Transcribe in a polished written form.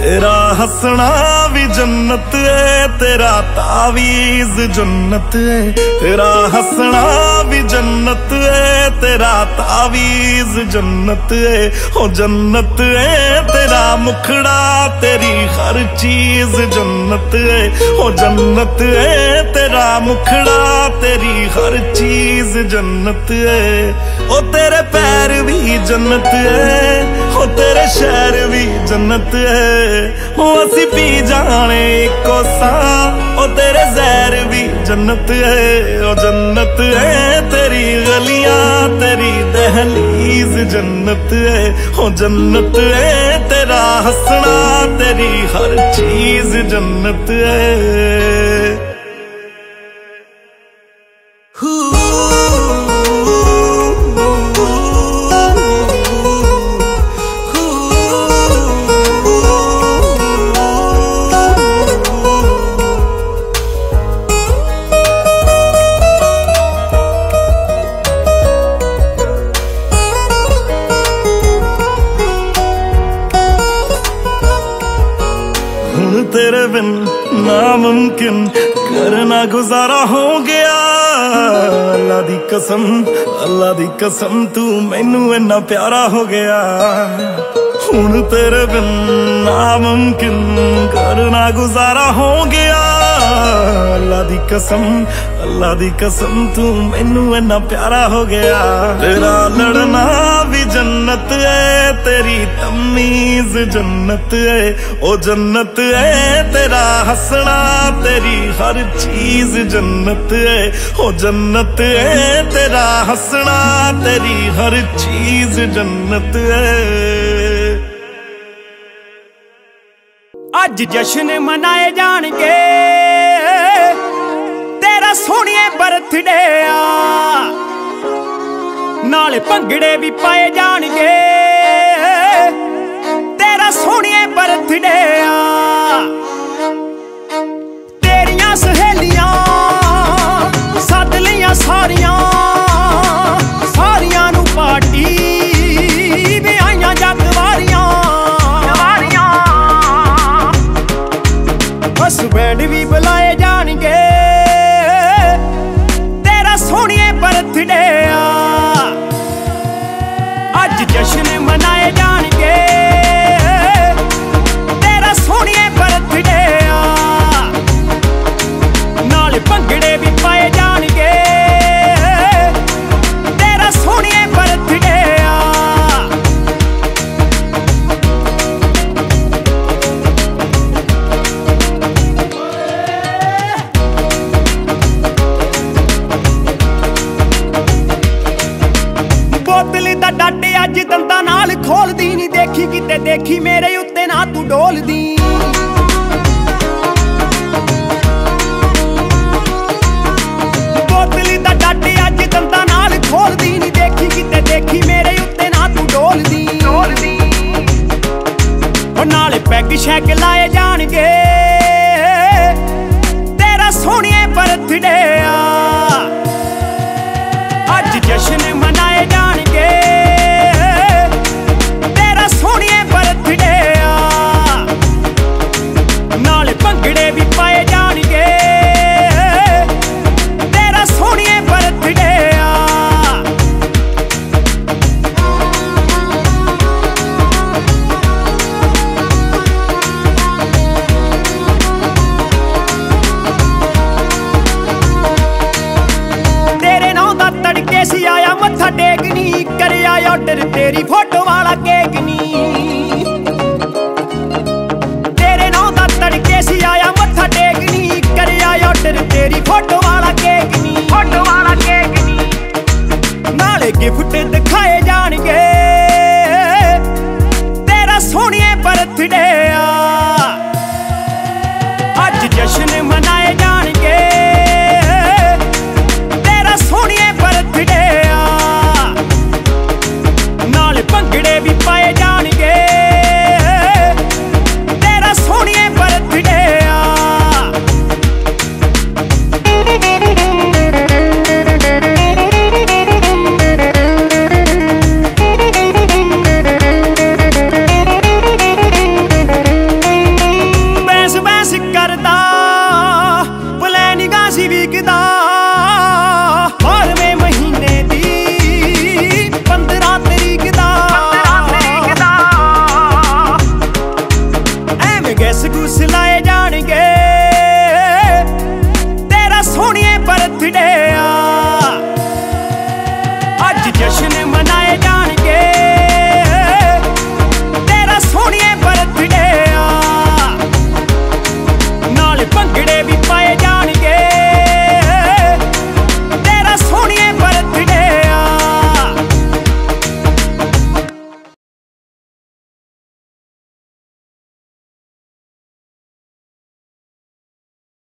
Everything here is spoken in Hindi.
तेरा हंसना भी जन्नत है, तेरा तावीज़ जन्नत है। तेरा हंसना भी जन्नत है, तेरा तावीज़ जन्नत है। हो जन्नत है तेरा मुखड़ा, तेरी हर चीज जन्नत है। हो जन्नत है तेरा मुखड़ा, तेरी हर चीज जन्नत है। ओ तेरे पैर भी जन्नत है, हो तेरे शहर भी जन्नत है। ओ असी पी जाने कोसा, ओ तेरे जहर भी जन्नत है। ओ जन्नत है तेरी गलियां, तेरी दहलीज जन्नत है। हो जन्नत है तेरा हंसना, तेरी हर चीज जन्नत है। तेरे बिन नामुमकिन करना गुजारा हो गया। अल्लाह दी कसम, अल्लाह दी कसम, तू मैनू इन्ना प्यारा हो गया। हुण तेरे बिन नामुमकिन करना गुजारा हो गया। अल्लाह दी कसम, अल्लाह दी कसम, तू मैनू इन्ना प्यारा हो गया। तेरा लड़ना भी जन्नत है, तेरी तमीज जन्नत है। ओ जन्नत है तेरा हंसना, तेरी हर चीज जन्नत है। ओ जन्नत है तेरा हंसना, तेरी हर चीज जन्नत है। अज जश्न मनाए जाणगे, तेरा सोहणिए बर्थडे आ। नाले भंगड़े भी पाए जाणगे, तेरा सोहणिए बर्थडे आ। तेरियां सहेलियां सद लियां सारियां, सारियां नू पार्टी भी आईयां जग वारियां। बस बैंड भी बुलाए जाणगे, तेरा सोहणिए बर्थडे आ। अज जश्न मनाए जाणगे, तेरा सोहणिए बर्थडे आ। नाले भंगड़े भी पाए जाणगे, तेरा सोहणिए बर्थडे आ। बोतली दा डट अज दंदा नाल खोलदी नी, देखी किते देखी मेरे उत्ते ना तू डोलदी। बोतली दा डट अज दंदा नाल खोलदी नी, देखी किते देखी मेरे उत्ते ना तू डोलदी। ओ नाले पैग शैग लाए जाणगे, तेरा सोहणिए बर्थडे आ। अज जश्न मनाए जाणगे, तेरा सोहणिए बर्थडे आ। नाले भंगड़े भी पाए जाणगे, तेरा सोहणिए बर्थडे आ। तेरे नां दा तड़के सी आया मत्था टेकनी, करया गुस गुस लाए